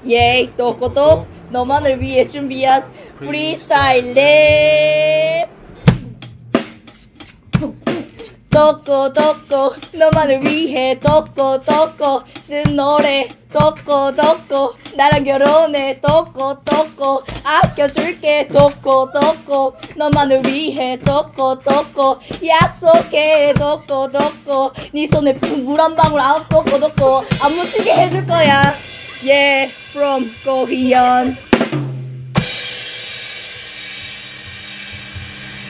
예이 또꼬똑 너만을 위해 준비한 프리스타일 랩 또꼬또꼬 너만을 위해 또꼬또꼬 쓴 노래 또꼬또꼬 나랑 결혼해 또꼬또꼬 아껴줄게 또꼬또꼬 너만을 위해 또꼬또꼬 약속해 또꼬또꼬 네 손에 물 한 방울 안 또꼬또꼬 안 묻히게 해줄 거야. Yeah, from 고희연.